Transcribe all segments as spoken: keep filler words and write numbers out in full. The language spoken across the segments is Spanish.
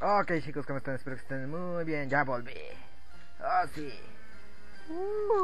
Ok, chicos, ¿cómo están? Espero que estén muy bien. Ya volví. Oh, sí. Uh,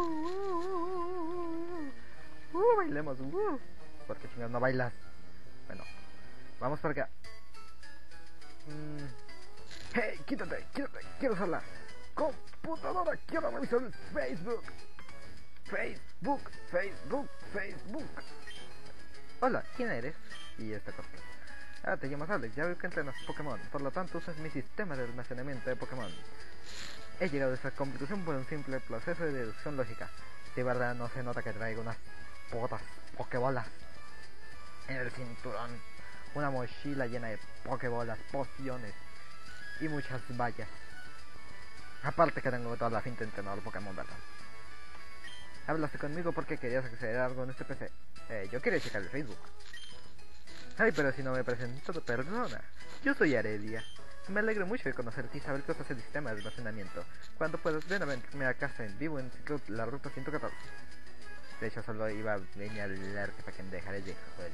uh, uh, uh, bailemos. Uh. ¿Por qué chingados no bailas? Bueno, vamos para acá. Mm. Hey, quítate, quítate. Quiero usar la computadora. Quiero revisar el Facebook. Facebook, Facebook, Facebook. Hola, ¿quién eres? Y esta cosa. Ah, te llamas Alex, ya veo que entrenas Pokémon, por lo tanto usas mi sistema de almacenamiento de Pokémon. He llegado a esa complicación por un simple proceso de deducción lógica. De verdad no se nota que traigo unas potas Pokébolas en el cinturón, una mochila llena de Pokébolas, pociones y muchas vallas. Aparte que tengo toda la finta de entrenador Pokémon, ¿verdad? Hablaste conmigo porque querías acceder a algo en este P C. Eh, yo quería checar el Facebook. Ay, pero si no me presento, perdona. Yo soy Aredia. Me alegro mucho de conocerte y saber que usas el sistema de almacenamiento. Cuando puedas, ven a verme a casa en vivo en la ruta ciento catorce. De hecho, solo iba a venir a hablarte para que me dejaras de joder.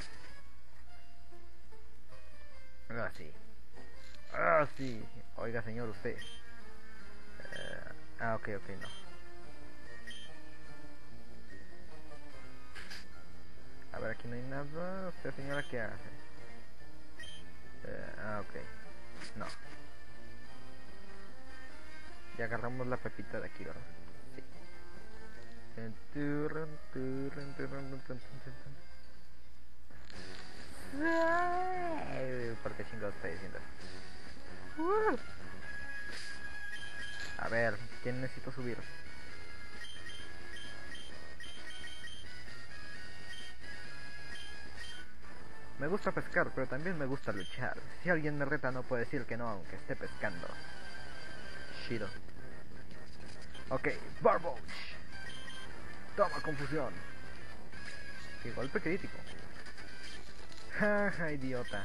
Ah, sí. Ah, sí. Oiga, señor, usted. Uh, ah, ok, ok, no. A ver, aquí no hay nada. ¿Usted, señora, qué hace? Uh, ah, ok. No. Y agarramos la pepita de aquí, ¿verdad? Sí. ¿Por qué chingados estoy diciendo eso? A ver, ¿quién necesito subir? Me gusta pescar, pero también me gusta luchar. Si alguien me reta no puedo decir que no, aunque esté pescando. Shido. Ok, Barboach. Toma confusión. Qué golpe crítico. Jaja, idiota.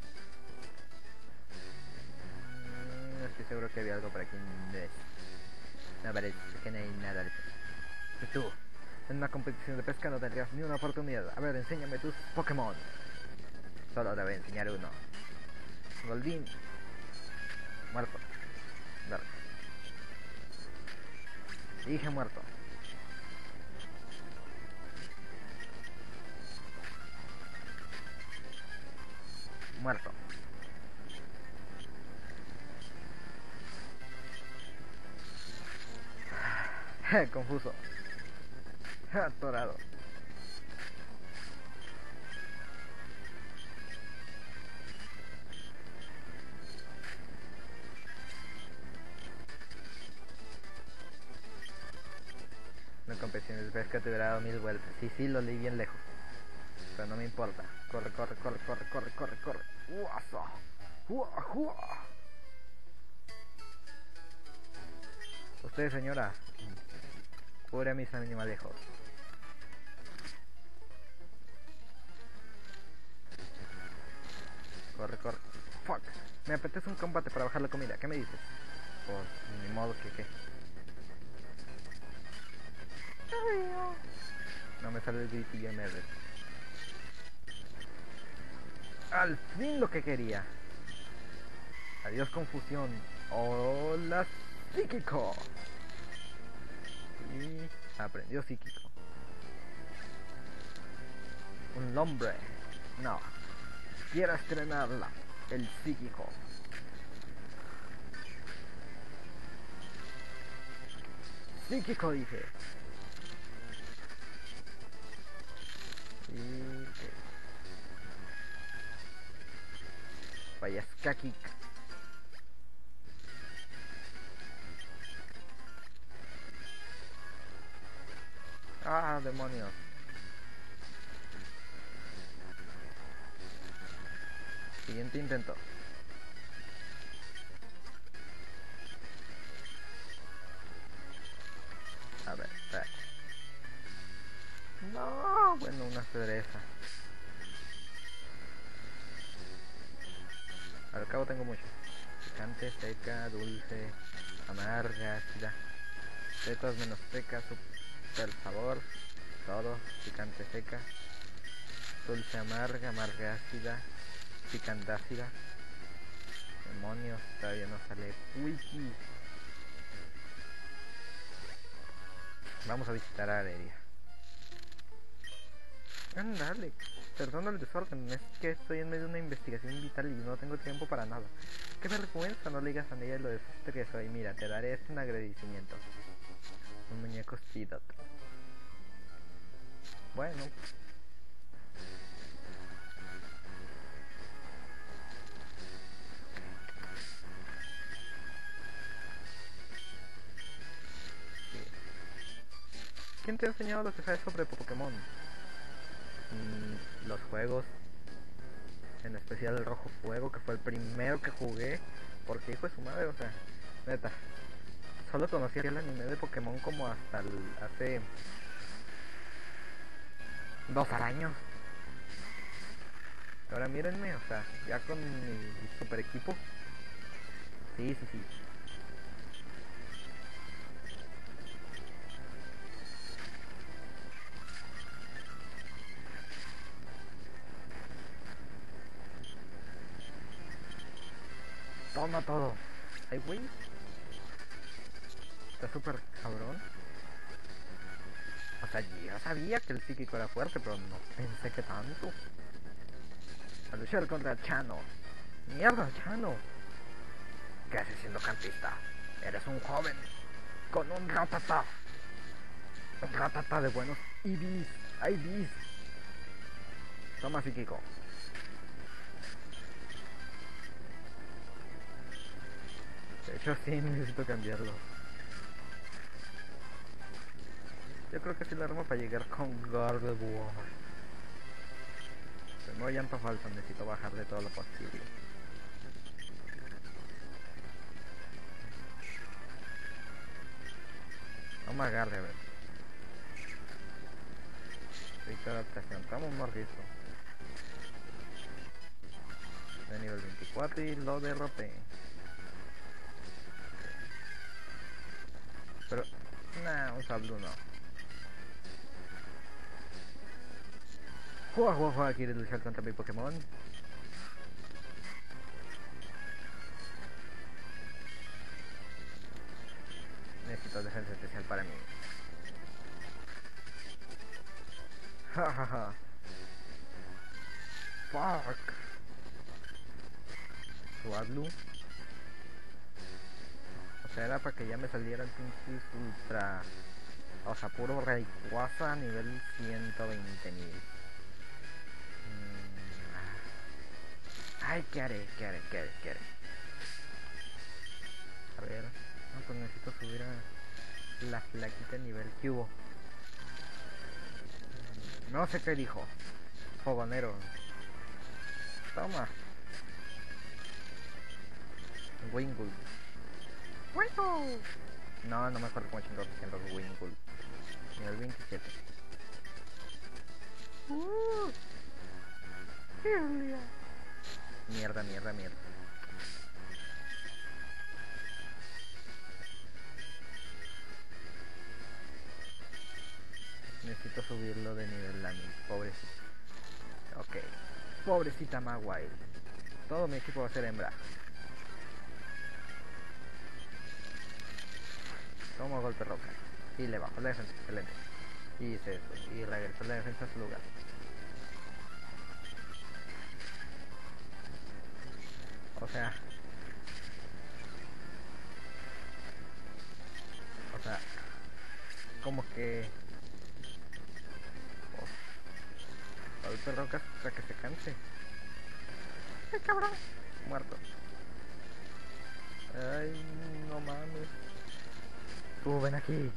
Mm, estoy seguro que había algo por aquí. No parece que no hay nada de eso. Tú, en una competición de pesca no tendrías ni una oportunidad. A ver, enséñame tus Pokémon. Solo te voy a enseñar uno. Goldeen. Muerto. Dale. Dije muerto. Muerto. Confuso. Atorado. Una competición de pesca te hubiera dado mil vueltas. Sí, sí, lo leí bien lejos. Pero no me importa. Corre, corre, corre, corre, corre, corre, corre. ¡Uasa! ¡Uah, uah! Usted, señora, cubre a mis animalejos. Corre, corre. Fuck. Me apetece un combate para bajar la comida. ¿Qué me dices? Pues ni modo que qué. No me sale el gritillo M R. Al fin lo que quería. Adiós confusión. Hola psíquico. Y aprendió psíquico. Un hombre. No. Quiero estrenarla. El psíquico. Psíquico dije. Y... Vaya skakik. Ah, demonios. Siguiente intento. A ver, espera. No, bueno, una cereza. Al cabo tengo mucho. Picante, seca, dulce, amarga, ácida. De todas menos seca, super sabor. Todo, picante, seca. Dulce, amarga, amarga, ácida. Picante, ácida. Demonios, todavía no sale wiki. Vamos a visitar a Areria. Ándale, perdón el desorden, es que estoy en medio de una investigación vital y no tengo tiempo para nada. Qué vergüenza, no le digas a nadie lo desastre que soy. Mira, te daré este en agradecimiento. Un muñeco Speedot. Bueno. ¿Quién te ha enseñado lo que sabes sobre Pokémon? Mm, los juegos, en especial el Rojo Fuego, que fue el primero que jugué, porque hijo de su madre, o sea, neta, solo conocía el anime de Pokémon como hasta el, hace dos años. Ahora mírenme, o sea, ya con mi super equipo. Sí, sí, sí. Toma todo. Ay, güey. Está súper cabrón. O sea, yo sabía que el psíquico era fuerte, pero no pensé que tanto. A luchar contra Chano. Mierda, Chano. ¿Qué haces siendo campista? Eres un joven con un ratata. Un ratata de buenos I Vs. I Vs. Toma, psíquico. De hecho, sí, necesito cambiarlo. Yo creo que sí lo armo para llegar con Gardevoir. Tengo llanto falso, necesito bajarle todo lo posible. Vamos a agarre, a ver. Listo, adaptación. Toma un mordisco. De nivel veinticuatro y lo derroté. Pero, nah, un sablo no. Juega, juega, juega, ¿quieres luchar contra mi Pokémon? Necesito defensa especial para mí. Jajaja. Fuck. Suadlu. O sea, era para que ya me salieran pinches ultra. O sea, puro Rayquaza a nivel ciento veinte mil. Ay, ¿qué haré? ¿Qué haré? ¿Qué haré? ¿Qué haré? A ver. No, pues necesito subir a la flaquita nivel que hubo. No sé qué dijo. Fogonero. Toma. Wingull. Wingull. No, no me acuerdo cómo chingados se los Wingull. Nivel veintisiete. Uh. Mierda, mierda, mierda. Necesito subirlo de nivel a mi pobrecita. Ok. Pobrecita Mawile. Todo mi equipo va a ser hembra. Tomo golpe roca. Y le bajo la defensa. Excelente. Y hice eso. Y regreso la defensa a su lugar. O sea. O sea. Como que. Oh, golpe roca hasta que se canse. ¡Ay, cabrón! Muerto. Ay, no mames. Tú ven aquí.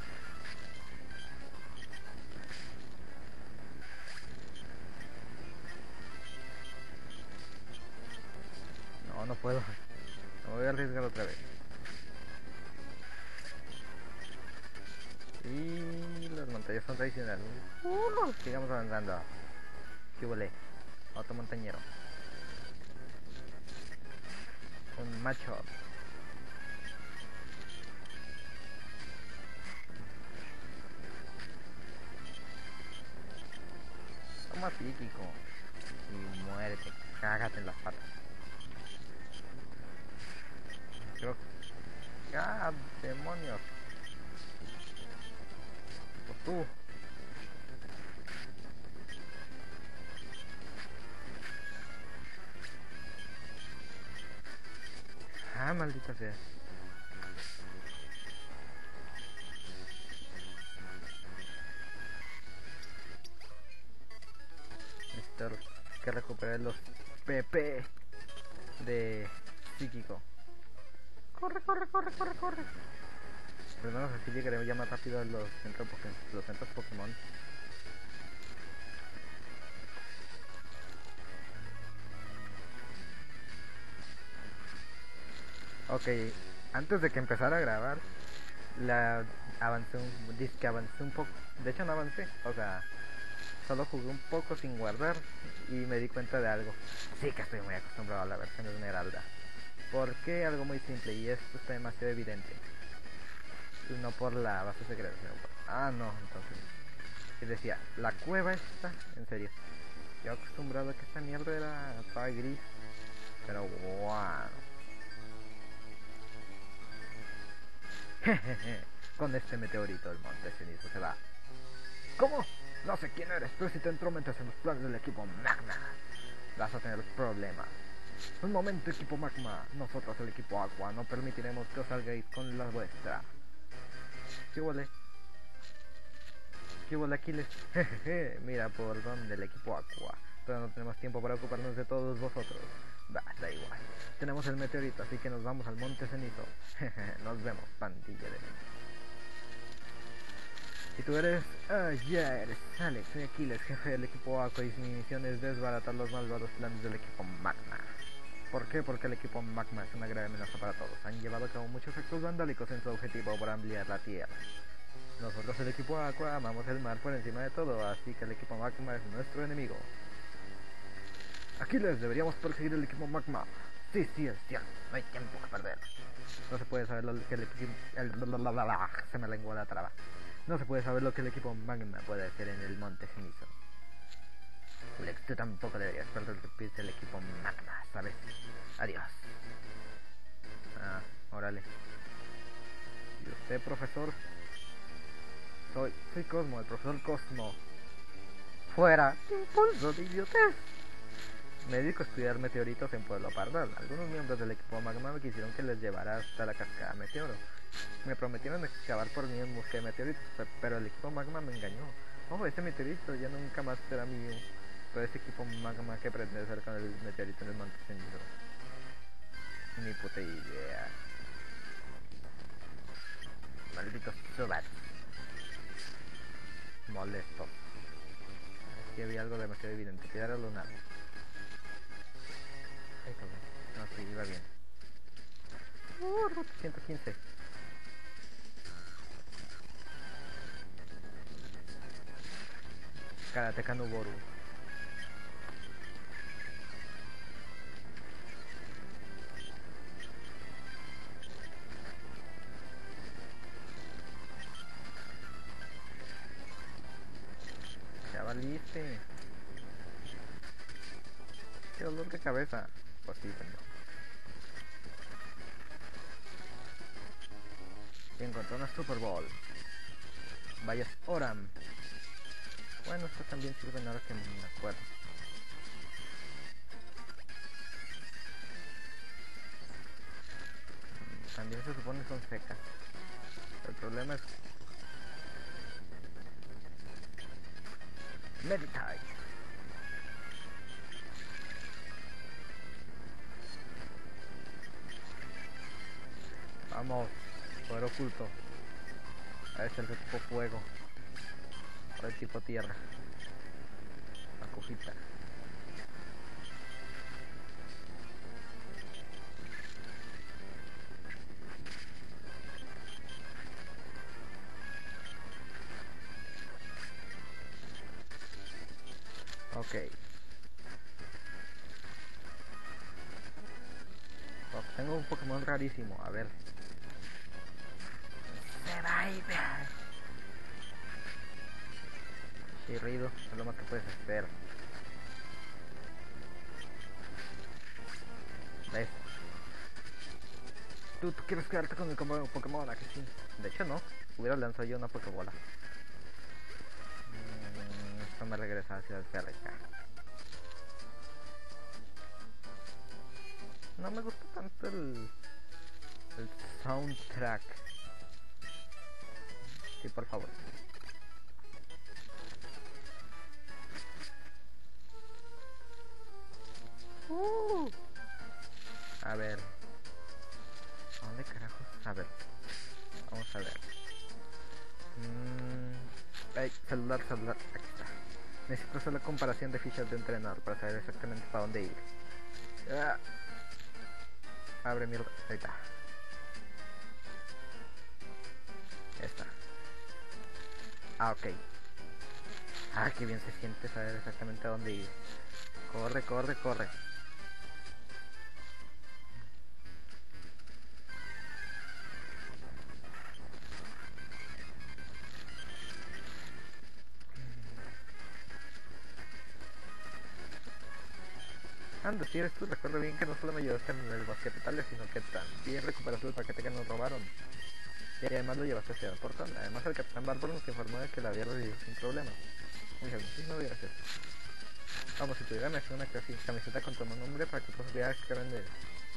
No, no puedo. Me voy a arriesgar otra vez. Y las montañas son tradicionales. Uh, sigamos avanzando. ¿Qué volé? Otro montañero. Un macho. Toma psíquico. Y muérete. Cágate en las patas. creo. ¡Ah, demonios! Pues tú. Ah, maldita sea. Necesito que recuperar los P P de psíquico. Corre, corre, corre, corre, corre. Primero así llegaré ya más rápido a los centros Pokémon. Los centros Pokémon. Ok, antes de que empezara a grabar, la avancé un, dice que avancé un poco. De hecho no avancé, o sea, solo jugué un poco sin guardar y me di cuenta de algo. Sí que estoy muy acostumbrado a la versión de Esmeralda. ¿Por qué? Algo muy simple y esto está demasiado evidente. Y no por la base secreta, sino por... Ah, no, entonces... Y decía, la cueva esta, en serio. Yo acostumbrado a que esta mierda era toda gris. Pero wow. Con este meteorito el monte cenizo se va. ¿Cómo? No sé quién eres, pero si te entrometes en los planes del equipo Magma, vas a tener problemas. Un momento, equipo Magma. Nosotros, el equipo Aqua, no permitiremos que os salgáis con la vuestra. ¿Qué huele? ¿Qué huele, Aquiles? Jejeje, mira por dónde el equipo Aqua. Pero no tenemos tiempo para ocuparnos de todos vosotros. Bah, da igual. Tenemos el meteorito, así que nos vamos al monte cenizo. Nos vemos, pandilla de... Y tú eres... Ah, ya eres Alex, soy Aquiles, jefe del equipo Aqua, y mi misión es desbaratar los malvados planes del equipo Magma. ¿Por qué? Porque el equipo Magma es una grave amenaza para todos. Han llevado a cabo muchos actos vandálicos en su objetivo por ampliar la Tierra. Nosotros, el equipo Aqua, amamos el mar por encima de todo, así que el equipo Magma es nuestro enemigo. Aquiles, deberíamos perseguir el equipo Magma. Sí, sí, es cierto, no hay tiempo que perder. No se puede saber lo que el equipo... El... Se me lenguó la traba. No se puede saber lo que el equipo Magma puede hacer en el monte cenizo. Alex, tú tampoco deberías perder el pie del equipo Magma, ¿sabes? Adiós. Ah, órale. ¿Y usted, profesor? Soy, soy Cosmo, el profesor Cosmo. Fuera. Impulso de idiotez. Me dedico a estudiar meteoritos en Pueblo Pardal. Algunos miembros del equipo Magma me quisieron que les llevara hasta la cascada Meteoro. Me prometieron excavar por mí en busca de meteoritos, pero el equipo Magma me engañó. Oh, ese meteorito ya nunca más será mío. Pero ese equipo Magma que pretende hacer con el meteorito en el monte cenizo. Ni puta idea. Malditos subats. Molesto. Aquí había algo demasiado evidente. Piedra lunar. Ahí está. No, sí, iba bien. Uh, ruta ciento quince. Karateka Nuboru. Ya valiste. Qué dolor de cabeza. Pues sí, pendejo. Y encontró una Super Bowl. Vaya Oram. Bueno, estas también sirven ahora que me acuerdo. También se supone que son secas. El problema es... Meditate. Vamos, poder oculto. A este es el tipo fuego. O el tipo tierra. La cojita. Ok. Oh, tengo un Pokémon rarísimo, a ver. Se va a ir. Chirrido, es lo más que puedes hacer. ¿Ves? tú, tú quieres quedarte con el combo Pokémon, ¿a que sí? De hecho no, hubiera lanzado yo una Pokébola. Mm, esto me regresa a Ciudad Férrica. No me gusta tanto el, el soundtrack. Sí, por favor. Uh. A ver. ¿A dónde carajos? A ver. Vamos a ver. Mm. Ay, celular, celular. Aquí está. Necesito hacer la comparación de fichas de entrenador para saber exactamente para dónde ir. Ah. Abre mierda. Ahí está. Esta. Ah, ok. Ah, qué bien se siente saber exactamente a dónde ir. Corre, corre, corre. Anda, si eres tú, recuerdo bien que no solo me ayudaste en el basquete tal, sino que también recuperaste el paquete que nos robaron. Y además lo llevaste hacia el portón. Además el capitán Bárbaro nos informó de que la había revivido sin problema. Muy bien, sí, no digas eso. Vamos, si pudiera me hacer una camiseta con tu nombre para que todos vean que vende.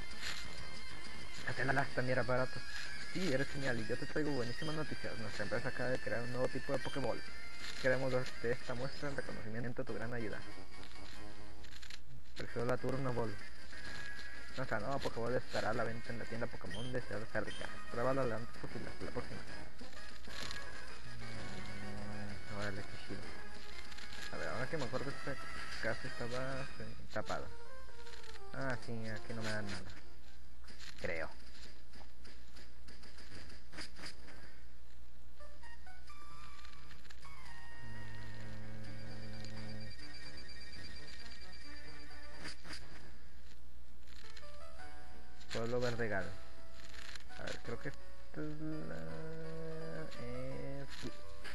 Hazla también era barato. Sí, eres genial y yo te traigo buenísimas noticias. Nuestra empresa acaba de crear un nuevo tipo de Pokéball. Queremos darte esta muestra en reconocimiento de tu gran ayuda. Prefiero la Turno Ball. Nuestra nueva Pokéball estará a la venta en la tienda Pokémon de Ciudad Férrica. Pruébala lo antes posible, hasta la próxima. Mm, órale, qué chido. A ver, ahora que me acuerdo, esta casa estaba tapada. Ah, sí, aquí no me dan nada. Creo. Pueblo Verdegal. A ver, creo que esta es la... Eh, sí.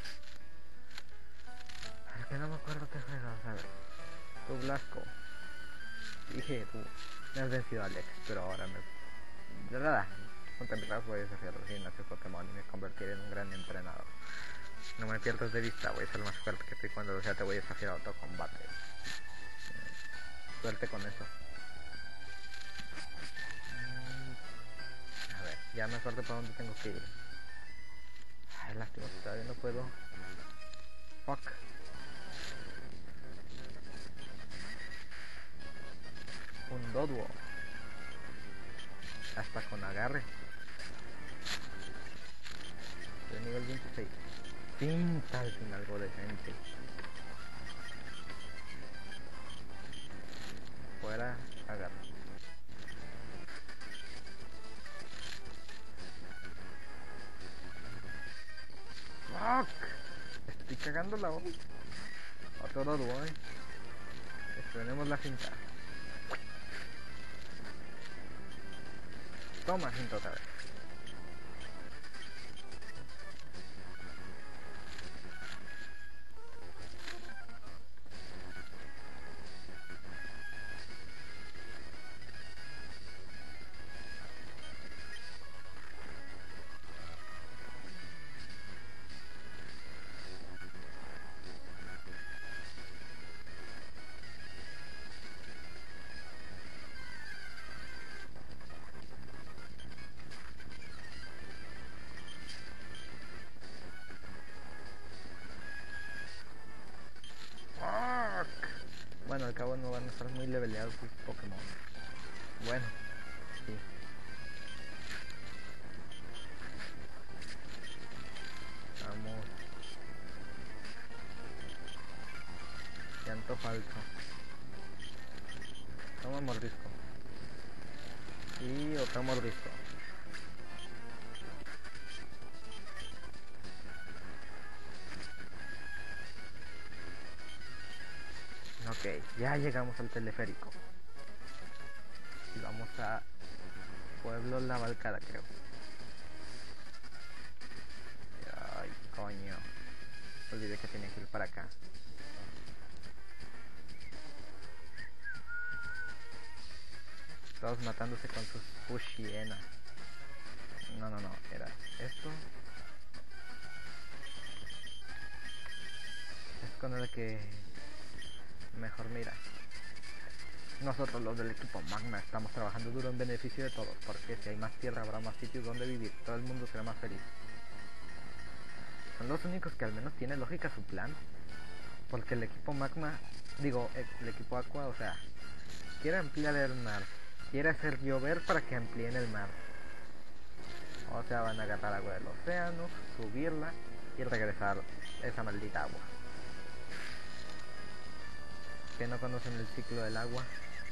A ver, que no me acuerdo qué fue. A ver. Tu Blasco. Dije, tú me has vencido, Alex, pero ahora me... De nada. Junto a mi voy a desafiar los gimnasios Pokémon y me convertiré en un gran entrenador. No me pierdas de vista, voy a ser más fuerte que tú y cuando sea te voy a desafiar a otro combate. Suerte con eso. A ver, ya me acuerdo para dónde tengo que ir. Ay, lástima que todavía no puedo. Fuck. Un Doduo. Hasta con agarre. De nivel veintiséis. Pinta al fin algo decente. Fuera, agarre. Fuck. Estoy cagando la onda. Otro Doduo, eh. Estrenemos la cinta. Toma cinta otra vez. Bueno, al cabo no van a estar muy leveleados sus Pokémon. Bueno, sí. Vamos. Llanto falso. Toma mordisco. Y otro mordisco. Ok, ya llegamos al teleférico. Y vamos a Pueblo La Balcada, creo. Ay, coño. Olvidé que tenía que ir para acá. Todos matándose con sus Fushienas. No, no, no, era esto. Es con el que mejor mira. Nosotros los del equipo Magma estamos trabajando duro en beneficio de todos, porque si hay más tierra habrá más sitios donde vivir, todo el mundo será más feliz. Son los únicos que al menos tiene lógica su plan, porque el equipo Magma, digo, el equipo Aqua, o sea, quiere ampliar el mar, quiere hacer llover para que amplíen el mar. O sea, van a agarrar agua del océano, subirla y regresar esa maldita agua. Que no conocen el ciclo del agua.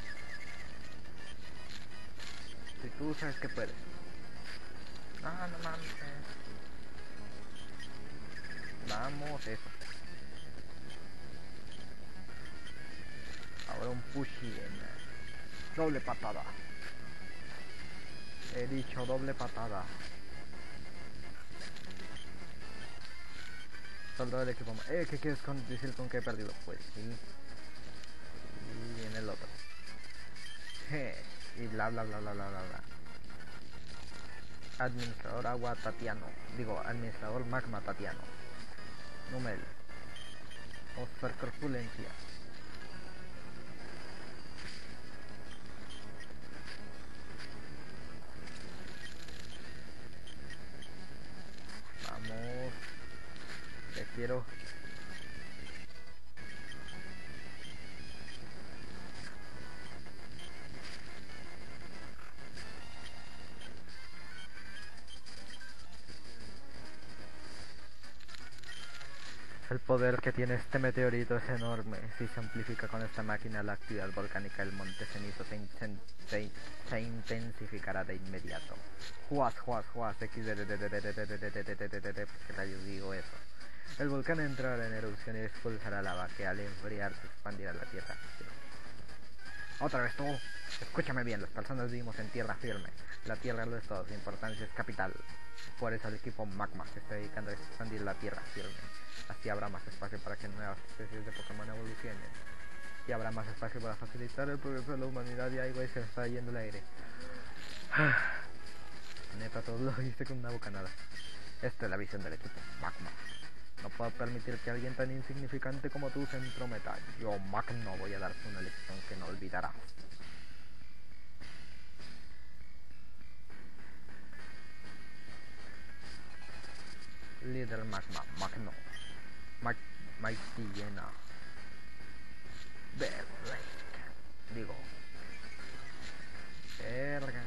Si tú sabes que puedes. Ah, no mames. Vamos, eso. Ahora un pushy en doble patada. He dicho doble patada. Soldado del equipo. Eh, ¿qué quieres con, decir con que he perdido? Pues sí. Y viene el otro. Je. Y bla bla bla bla bla bla bla. Administrador agua Tatiano. Digo, administrador magma Tatiano. Numel. Oscar corpulencia. Vamos. Te quiero. El poder que tiene este meteorito es enorme. Si se amplifica con esta máquina, la actividad volcánica del monte cenizo se, se, se, se intensificará de inmediato. Juas, juas, juas, x de de de de de de de de de de de de de de ¿qué rayos digo eso? El volcán entrará en erupción y expulsará lava que al enfriarse expandirá la tierra. Otra vez tú. Escúchame bien, las personas vivimos en tierra firme. La tierra lo es todo, su importancia es capital. Por eso el equipo Magma se está dedicando a expandir la tierra firme. Así habrá más espacio para que nuevas especies de Pokémon evolucionen. Y habrá más espacio para facilitar el progreso de la humanidad. Y ahí güey, se me está yendo el aire. Neta, todo lo hice con una bocanada. Esta es la visión del equipo Magma. No puedo permitir que alguien tan insignificante como tú se entrometa. Yo, Magno, voy a darte una lección que no olvidarás. Líder Magma, Magno. Mag Mighty llena. Berlake. Digo. Verga.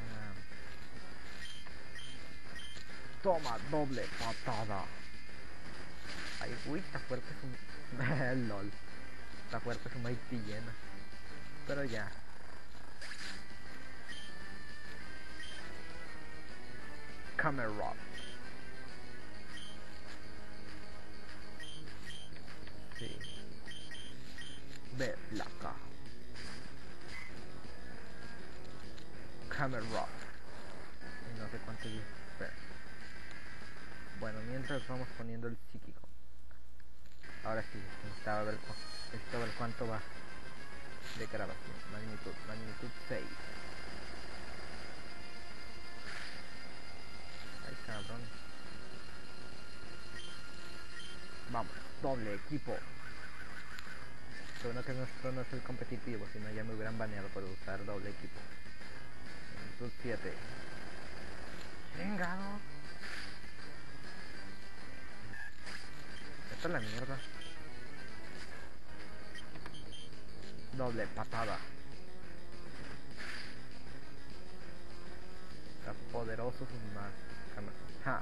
Toma doble patada. Ay, uy, está fuerte su... LOL. Está fuerte su Mighty llena. Pero ya. Camerot. Sí. Ve flaca. Camerot. Y no sé cuánto dice. Bueno, mientras vamos poniendo el psíquico. Ahora sí, necesitaba ver, necesitaba ver cuánto va de grabación. Magnitud, magnitud seis. Ay, cabrón. Vamos, doble equipo. Lo bueno que nuestro no es el competitivo, si no ya me hubieran baneado por usar doble equipo. Magnitud siete. Chingado. Esta es la mierda. Doble patada. Está poderoso su más. Ja.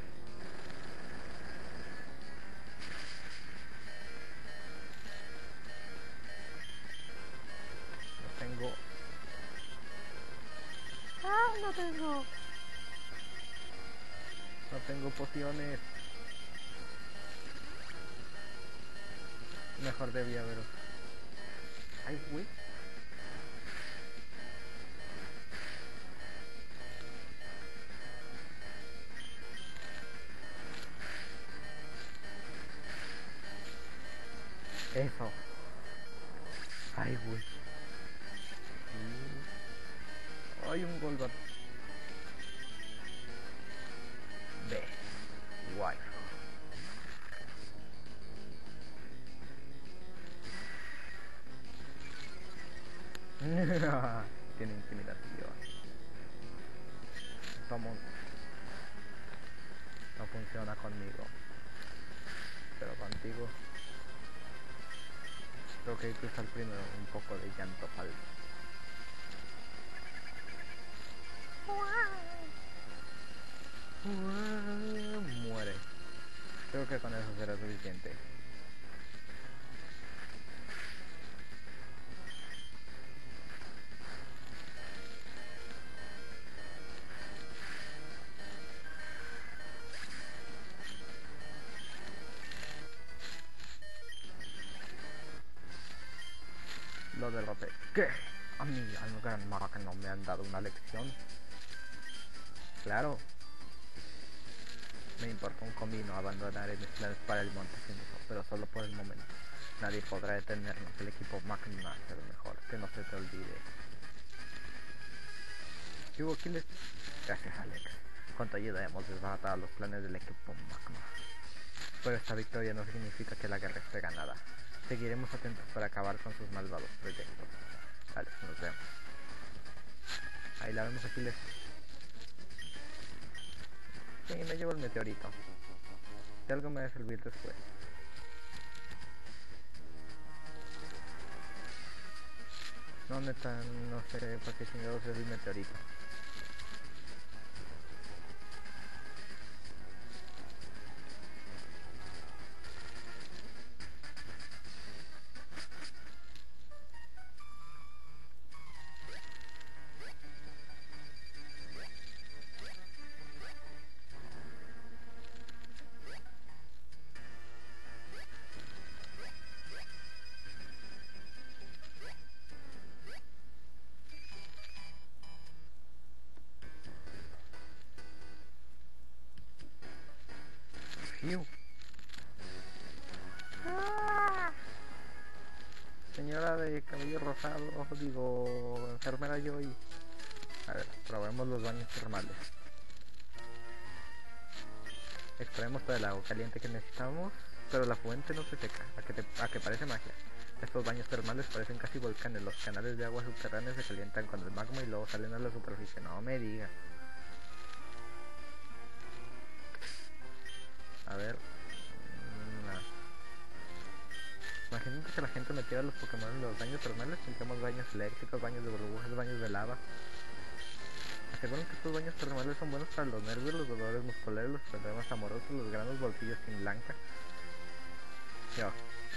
No tengo. Ah, no tengo. No tengo pociones. Mejor debía haber. Ay, güey. Eso. Ay, güey. Hay un Golbat. Ve. Guay. Tiene intimidación. Somos... No funciona conmigo. Pero contigo... Creo que hay que usar primero un poco de llanto falso. Muere. Creo que con eso será suficiente. Lo derroté. ¿Qué? A mí, al gran mago que no me han dado una lección. Claro. Me importa un comino, abandonaré mis planes para el monte Sinnoh, pero solo por el momento. Nadie podrá detenernos, el equipo Magma será lo mejor, que no se te olvide. ¿Qué hubo, Aquiles? Gracias, Alex. Con tu ayuda hemos desbaratado los planes del equipo Magma. Pero esta victoria no significa que la guerra esté ganada. Seguiremos atentos para acabar con sus malvados proyectos. Alex, nos vemos. Ahí la vemos, Aquiles. Sí, me llevo el meteorito. Si algo me va a servir después. No, neta, no sé para qué chingados es el meteorito. ¡Ah! Señora de cabello rosado, digo, enfermera Joy. A ver, probemos los baños termales. Extraemos todo el agua caliente que necesitamos, pero la fuente no se seca, a que, te, a que parece magia. Estos baños termales parecen casi volcanes, los canales de agua subterráneas se calientan con el magma y luego salen a la superficie, no me diga. A ver... Imagínate que la gente metiera a los Pokémon en los baños termales, tendríamos baños eléctricos, baños de burbujas, baños de lava. Aseguran que estos baños termales son buenos para los nervios, los dolores musculares, los problemas amorosos, los granos bolsillos sin blanca. Ok.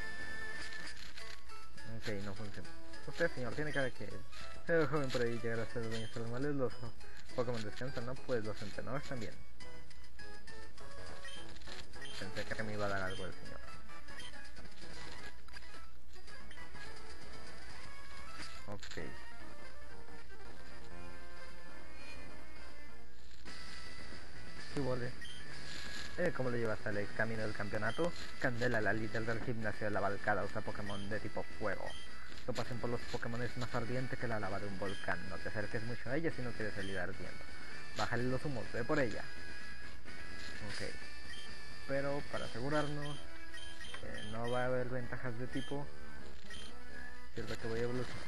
Ok, no funciona. Usted, señor, tiene cara que el joven por ahí llegar a hacer los baños termales, los Pokémon descansan, ¿no? Pues los entrenadores también. Pensé que me iba a dar algo el señor. Ok. ¿Qué vole? Eh, ¿Cómo lo llevas, Alex? Camino del campeonato. Candela, la líder del gimnasio de la Balcada, usa Pokémon de tipo fuego. Tu pasión por los Pokémon es más ardiente que la lava de un volcán. No te acerques mucho a ella si no quieres salir ardiendo. Bájale los humos, ve por ella. Ok. Pero para asegurarnos que no va a haber ventajas de tipo, sirve que voy a evolucionar.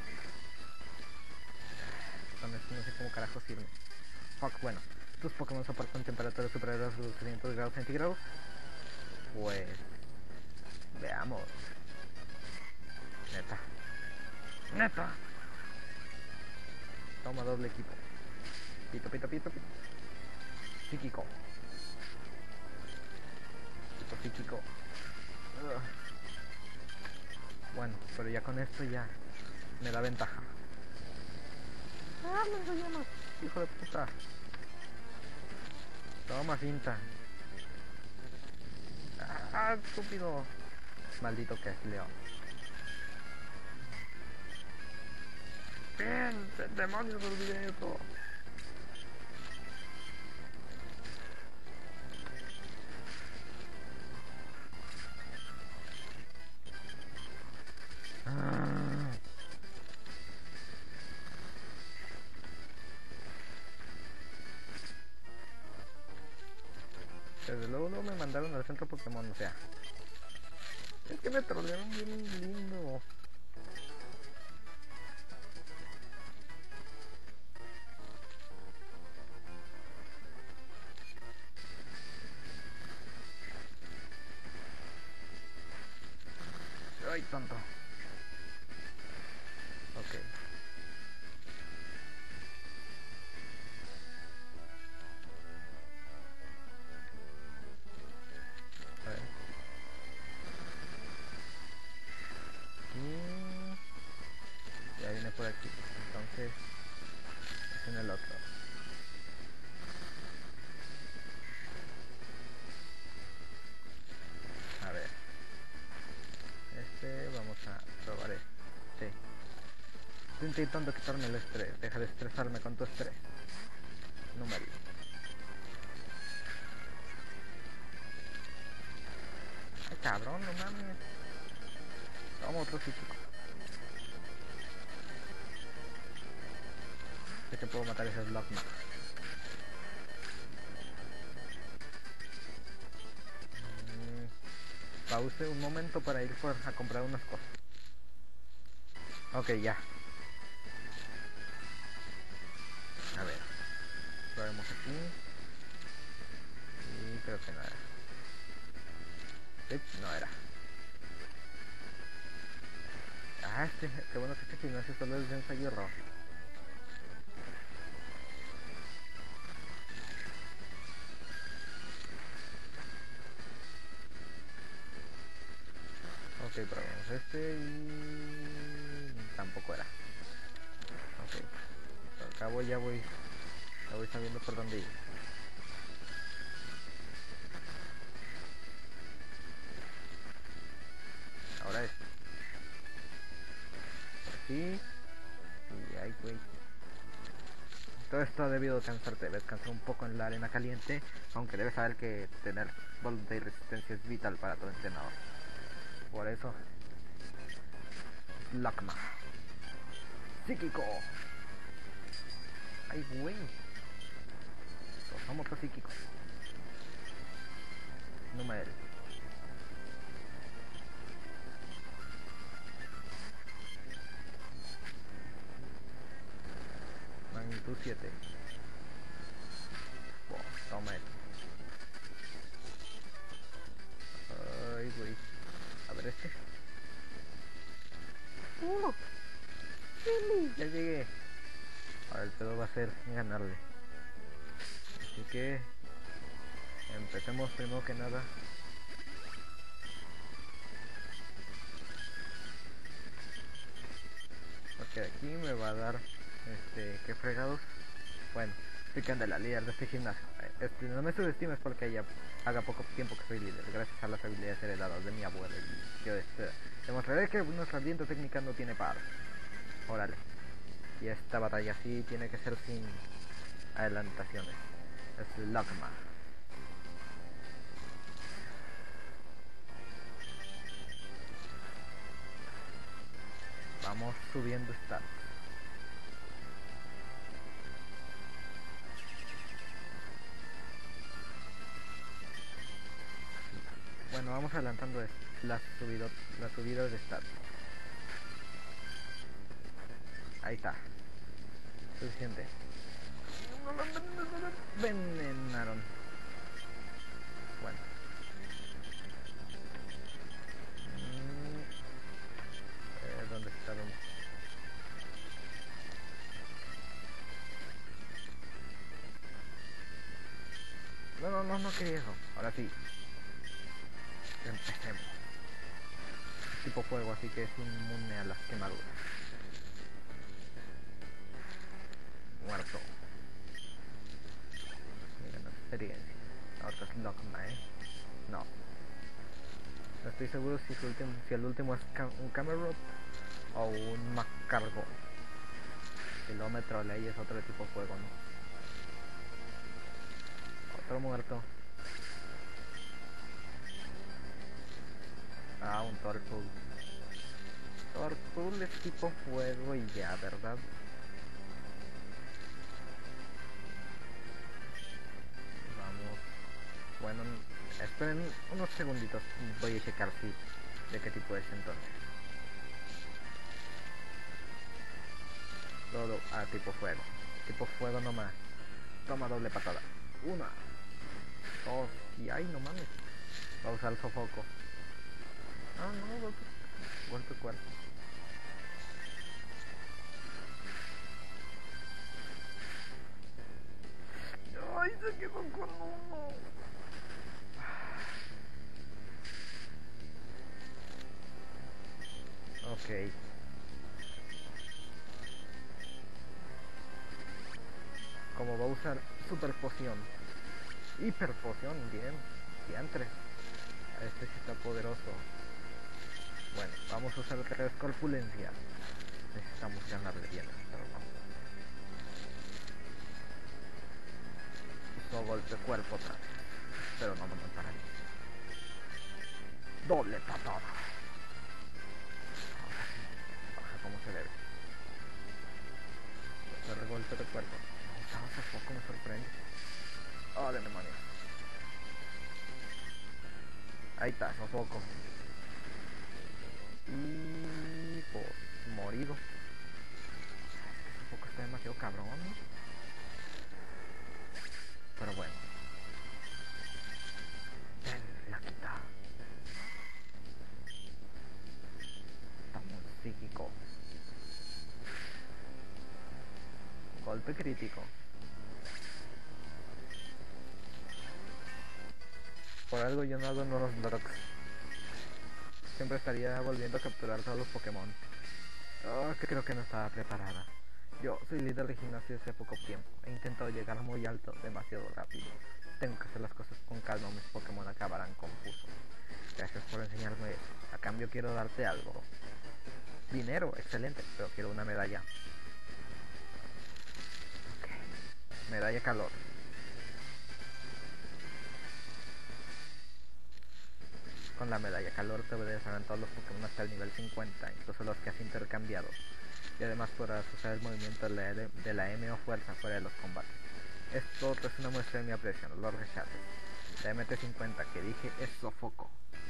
Con esto no sé cómo carajo sirve. Fuck, bueno. ¿Tus Pokémon soportan temperaturas superiores a los trescientos grados centígrados? Pues... veamos. Neta. Neta. Toma doble equipo. Pito, pito, pito, pito. Psíquico. Pito psíquico. Ugh. Bueno, pero ya con esto ya me da ventaja. ¡Ah, me llamas! ¡Hijo de puta! Toma, cinta. ¡Ah, estúpido! Maldito que es León. ¡Bien! ¡Demonios, olvidé eso! Ah. luego, luego me mandaron al centro Pokémon, o sea. Es que me trolearon bien lindo. Ay, tonto. Ok. A ver. Y ya viene por aquí. Entonces, es en el otro. A ver. Este, vamos a probar este. Sí. Estoy intentando quitarme el estrés. Deja de estresarme con tu estrés. Número. Ay, cabrón, no mames. Vamos otro físico. Sé que puedo matar ese Slugma. Mm, pause un momento para ir por, a comprar unas cosas. Ok, ya. A ver. Probemos aquí. Y creo que no era. Sí, no era. Ah, este, qué bueno que este gimnasio solo es de ensayo error. Ok, probemos este y... tampoco era. Ok. Al cabo ya voy... ya voy sabiendo por dónde ir. Ahora este. Por aquí. Y ahí, güey. Todo esto ha debido cansarte. Debes cansar un poco en la arena caliente. Aunque debes saber que tener voluntad y resistencia es vital para todo entrenador. Por eso... Slugma. Psíquico. Ay, güey. Somos los psíquicos. Número. Magnitud siete. Wow, toma él. Ay, güey. A ver este. Uh, ya llegué. Ahora el pedo va a ser ganarle. Así que empecemos primero que nada. Porque aquí me va a dar este, qué fregados. Bueno, soy Candela, líder de este gimnasio. Este, no me subestimes porque ya haga poco tiempo que soy líder, gracias a las habilidades heredadas de mi abuelo. Y yo este, demostraré que nuestra ardiente técnica no tiene par. Órale. Y esta batalla sí tiene que ser sin adelantaciones. Es Slugma. Vamos subiendo stats. Bueno, vamos adelantando las subidas la subida de stats. Ahí está. Suficiente. Venenaron. Bueno. Mm, eh, ¿Dónde está? ¿Dónde? No, no, no, no quería eso. Ahora sí. Empecemos. Es tipo fuego, así que es inmune a las quemaduras. Muerto. Mira, no experiencia. Ahora es Slugma, ¿eh? No. No estoy seguro si, su último, si el último es un Camerot o un Macargo. Kilómetro ley es otro tipo de fuego, ¿no? Otro muerto. Ah, un Torkoal. Torkoal es tipo fuego y ya, ¿verdad? Vamos. Bueno, Esperen unos segunditos, voy a checar si de qué tipo es entonces. Todo a tipo fuego. Tipo fuego nomás. Toma doble patada. Una, dos y ay, no mames. Va a usar el sofoco. Ah, no, golpe, golpe cuerpo. Ay, se quedó con uno. Ok. Como va a usar super poción, hiper poción, bien, diantres. Este sí está poderoso. Bueno, vamos a usar otra vez corpulencia. Necesitamos ganarle bien, pero no. Usó golpe cuerpo otra vez, pero no me matarán. Doble patada. Ahora sí, baja como se debe. Hacer golpe de cuerpo. No usaba sofoco, me sorprende. Oh, de demonios. Ahí está, sofoco. Y pues morido. Es que sofoco está demasiado cabrón, ¿no? Pero bueno. Ven, la quita. Está muy psíquico. Golpe crítico. Por algo yo no hago nuevos blocks. Siempre estaría volviendo a capturar todos los Pokémon. Oh, que creo que no estaba preparada. Yo soy líder de gimnasio hace poco tiempo. He intentado llegar muy alto, demasiado rápido. Tengo que hacer las cosas con calma o mis Pokémon acabarán confusos. Gracias por enseñarme eso. A cambio quiero darte algo. Dinero, excelente, pero quiero una medalla. Ok. Medalla calor. Con la medalla calor te obedecerán todos los Pokémon hasta el nivel cincuenta, incluso los que has intercambiado. Y además podrás usar el movimiento de la, de la M o fuerza fuera de los combates. Esto es una muestra de mi aprecio, no lo rechaces. La M T cincuenta que dije es sofoco.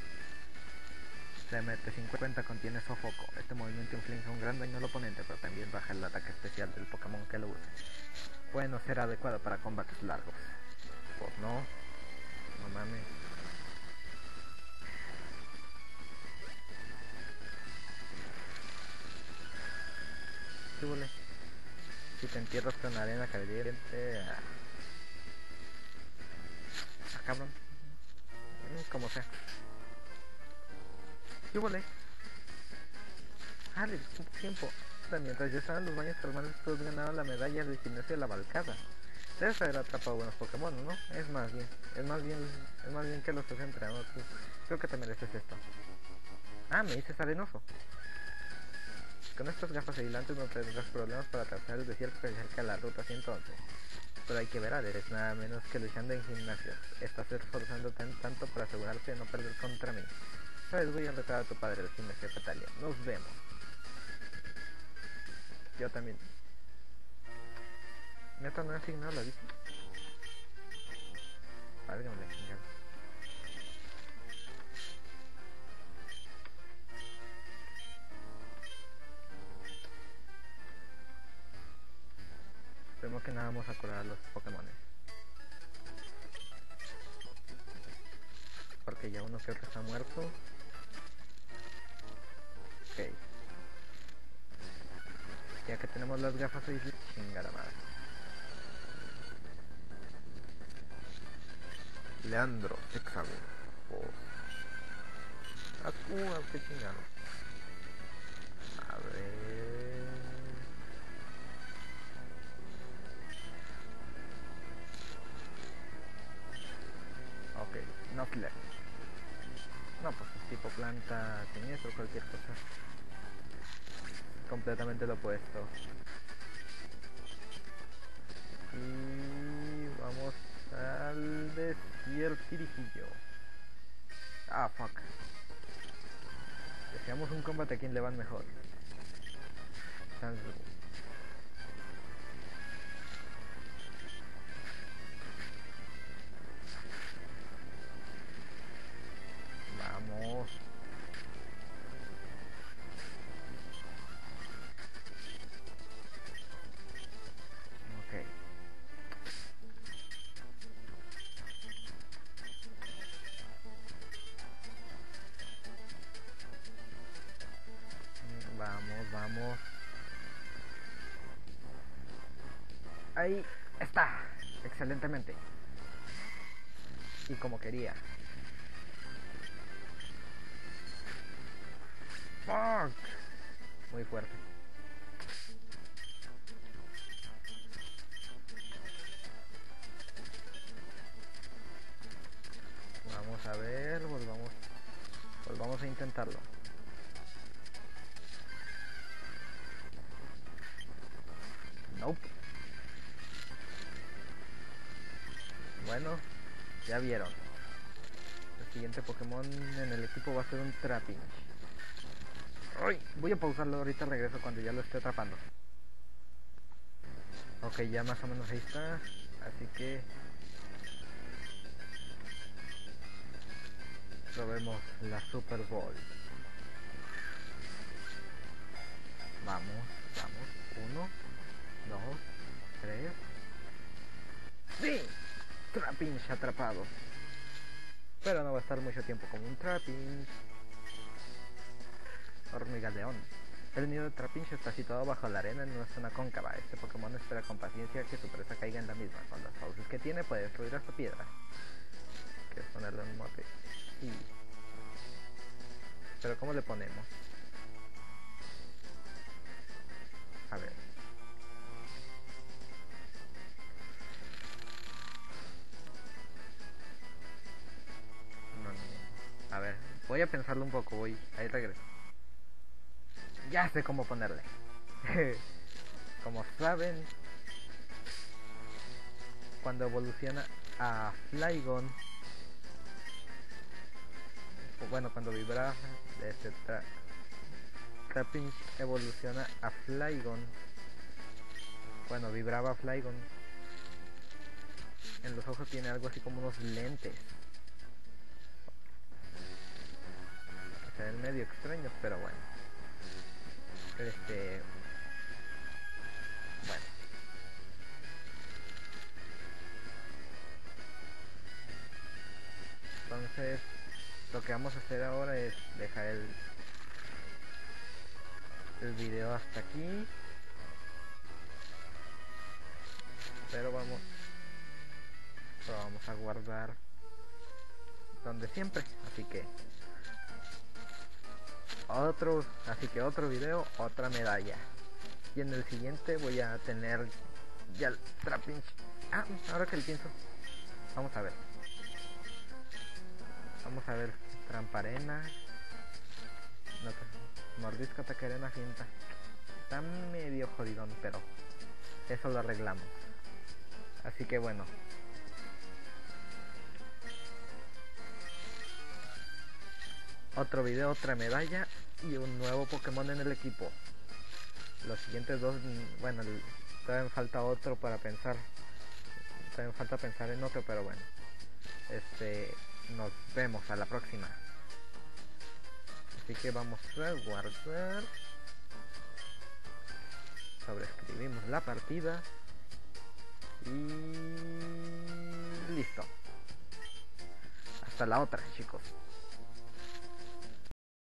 La M T cincuenta contiene sofoco. Este movimiento inflige un gran daño al oponente, pero también baja el ataque especial del Pokémon que lo use. Puede no ser adecuado para combates largos. Pues no, no mames. Súbele. Si te entierras con arena caliente... Ah, ah cabrón. Mm, como sea. Súbele. Ah, le disculpo tiempo. Mientras yo estaba en los baños termales, tú has ganado la medalla del gimnasio de la Balcada. Debes haber atrapado buenos Pokémon, ¿no? Es más bien, es más bien, es más bien que los has entrenado tú. Creo que te mereces esto. Ah, me dices arenoso. Con estas gafas aislantes no tendrás problemas para atravesar el desierto que se acerca a la ruta ciento once. Pero hay que ver, eres nada menos que luchando en gimnasio. Estás esforzándote tanto para asegurarte de no perder contra mí. Sabes, voy a retar a tu padre del gimnasio Catalia. Nos vemos. Yo también. Neta, no he asignado la vista. Válgame la chingada. Tenemos que nada vamos a curar a los Pokémon. Porque ya uno que otro está muerto. Ok. Ya que tenemos las gafas ahí, chingada madre. Leandro, Hexagon. Oh. Akuma, qué chingado. A ver. Ok, no flex. No, pues es tipo planta siniestro, cualquier cosa. Completamente lo opuesto. Y vamos al desiertirijillo. Ah, fuck. Deseamos un combate a quien le van mejor. Sans Ahí está. Excelentemente. Y como quería. Fuck. Muy fuerte. Vamos a ver, volvamos, volvamos a intentarlo. Nope. Bueno, ya vieron. El siguiente Pokémon en el equipo va a ser un Trapinch. Ay, voy a pausarlo, ahorita regreso cuando ya lo esté atrapando. Ok, ya más o menos ahí está. Así que probemos la Super Bowl. Vamos, vamos. Uno, dos, tres. ¡Sí! Trapinch atrapado. Pero no va a estar mucho tiempo como un Trapinch. Hormiga león. El nido de Trapinch está situado bajo la arena en una zona cóncava. Este Pokémon espera con paciencia que su presa caiga en la misma. Con las fauces que tiene puede destruir hasta piedras. Que es ponerle un mote. Sí. Pero ¿cómo le ponemos? A ver. No, no. A ver, voy a pensarlo un poco. Voy, ahí regreso. Ya sé cómo ponerle. Como saben, cuando evoluciona a Flygon, o bueno, cuando vibra de este tra Trapinch evoluciona a Flygon. Bueno, vibraba Flygon. En los ojos tiene algo así como unos lentes. Se ven medio extraños, pero bueno. Este... Bueno. Entonces, lo que vamos a hacer ahora es dejar el, el video hasta aquí. Pero vamos... Lo vamos a guardar donde siempre. Así que... Otro, así que otro video, otra medalla. Y en el siguiente voy a tener ya el Trapinch. Ah, ahora que lo pienso. Vamos a ver. Vamos a ver. Tramparena. No, mordisco, ataque, arena, finta. Está medio jodidón, pero eso lo arreglamos. Así que bueno. Otro video, otra medalla y un nuevo Pokémon en el equipo. Los siguientes dos, bueno, todavía me falta otro para pensar. Todavía me falta pensar en otro, pero bueno. Este, nos vemos a la próxima. Así que vamos a guardar. Sobreescribimos la partida. Y listo. Hasta la otra, chicos.